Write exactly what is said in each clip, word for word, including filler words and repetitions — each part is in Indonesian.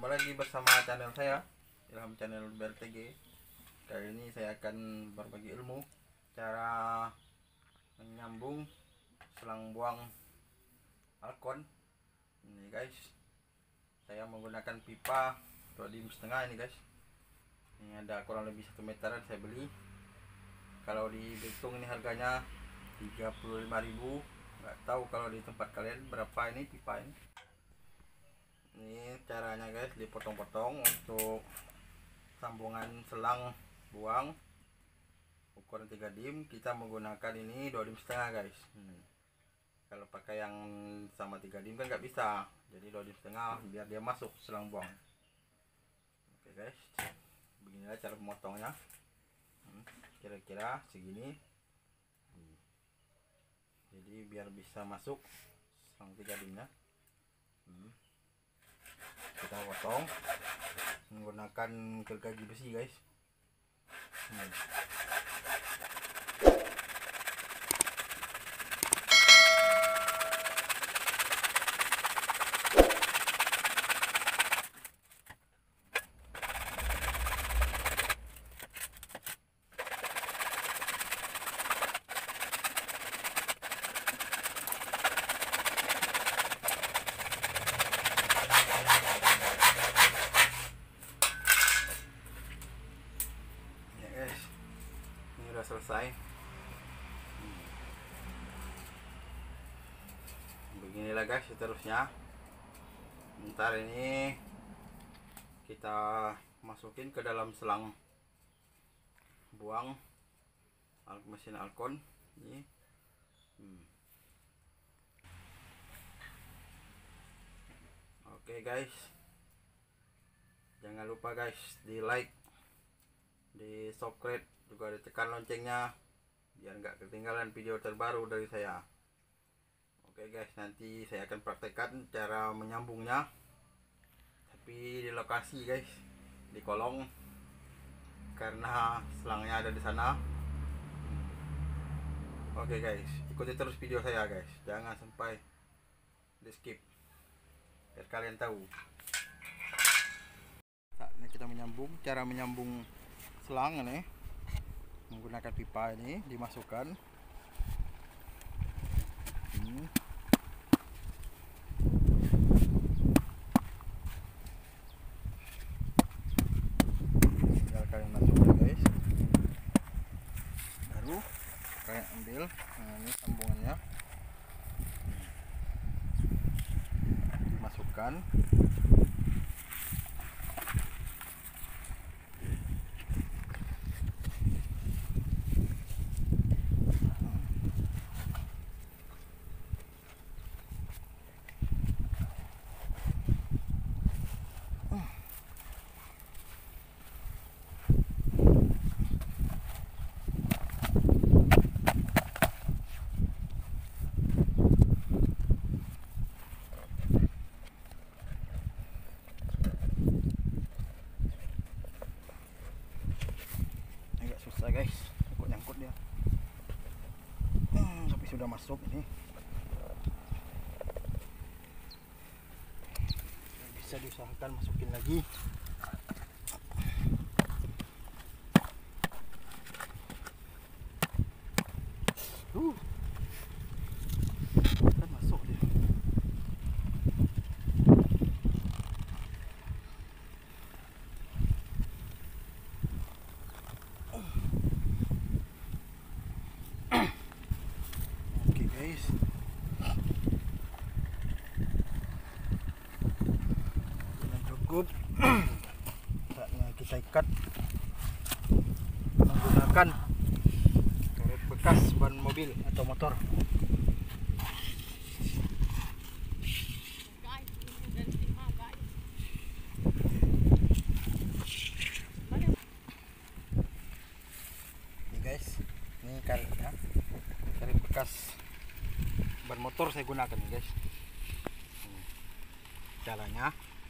Kembali lagi bersama channel saya, Ilham Channel B L T G. Kali ini saya akan berbagi ilmu cara menyambung selang buang Alcon. Ini guys, saya menggunakan pipa dua dim setengah ini guys. Ini ada kurang lebih satu meteran saya beli. Kalau di Betung ini harganya tiga puluh lima ribu. Nggak tahu kalau di tempat kalian berapa ini pipa ini. Ini caranya guys, dipotong-potong untuk sambungan selang buang ukuran tiga dim. Kita menggunakan ini dua dim setengah guys. hmm. Kalau pakai yang sama tiga dim kan nggak bisa, jadi dua dim setengah biar dia masuk selang buang. Oke guys, beginilah cara memotongnya. Kira-kira hmm. segini. hmm. Jadi biar bisa masuk selang tiga dimnya. hmm. Kita potong menggunakan gergaji besi guys. hmm. Selesai. Beginilah guys seterusnya. Ntar ini kita masukin ke dalam selang buang mesin Alcon ini. hmm. Oke guys, jangan lupa guys di like, di subscribe, juga ditekan loncengnya biar nggak ketinggalan video terbaru dari saya. Oke guys, nanti saya akan praktekkan cara menyambungnya, tapi di lokasi guys, di kolong, karena selangnya ada di sana. Oke guys, ikuti terus video saya guys, jangan sampai di skip biar kalian tahu. Saatnya kita menyambung. Cara menyambung selang ini menggunakan pipa ini, dimasukkan ini. Tinggal kalian masukkan guys, baru kalian ambil. Nah, ini sambungannya dimasukkan. Susah guys, nyangkut-nyangkut dia. hmm, tapi sudah masuk ini. Bisa diusahakan masukin lagi. uh kan masuk dia. Guys, ini cukup. Saatnya kita ikat menggunakan karet bekas ban mobil atau motor. Ini guys, ini karetnya, karet bekas ban motor saya gunakan nih guys. hmm. Caranya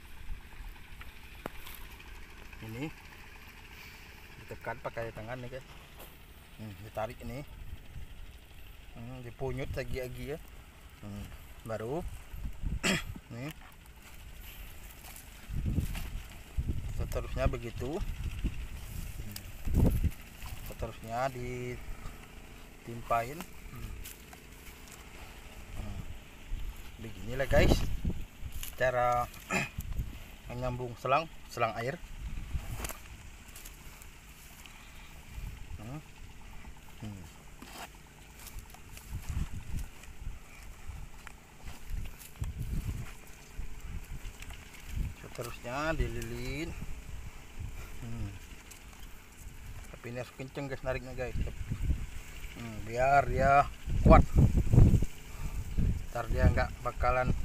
ini ditekan pakai tangan nih guys. hmm, ditarik ini, hmm, dipunyut lagi-lagi ya. hmm. Baru nih seterusnya begitu. Seterusnya ditimpain. Beginilah guys cara menyambung selang selang air. Hmm. Hmm. Seterusnya dililin. Hmm. Tapi ini harus kenceng guys nariknya guys. Hmm, biar dia kuat. Ntar dia nggak bakalan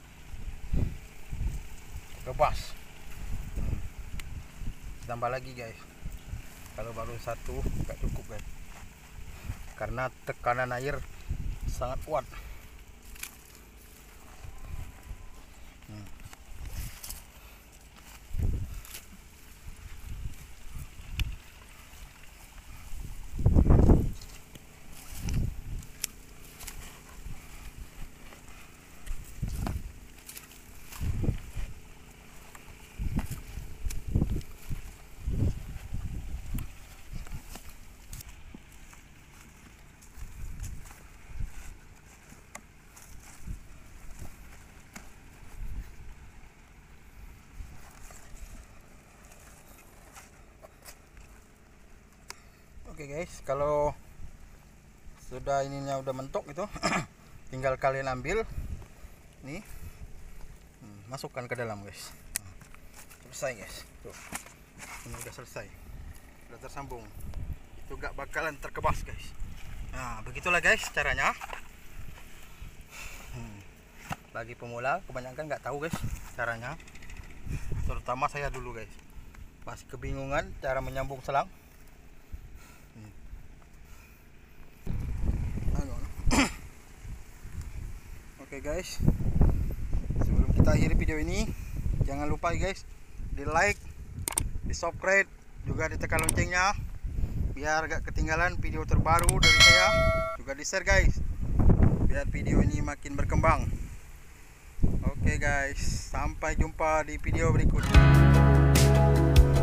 lepas. Hmm. Tambah lagi guys. Kalau baru satu nggak cukup guys, karena tekanan air sangat kuat. Hmm. Oke guys, kalau sudah ininya udah mentok itu tinggal kalian ambil nih, hmm, masukkan ke dalam guys. Nah, selesai guys, tuh ini udah selesai, udah tersambung, itu gak bakalan terkebas guys. Nah begitulah guys caranya. hmm. Bagi pemula kebanyakan nggak tahu guys caranya, terutama saya dulu guys masih kebingungan cara menyambung selang. Oke guys, sebelum kita akhiri video ini, jangan lupa guys di like, di subscribe, juga ditekan loncengnya biar gak ketinggalan video terbaru dari saya. Juga di share guys biar video ini makin berkembang. Oke guys, sampai jumpa di video berikutnya.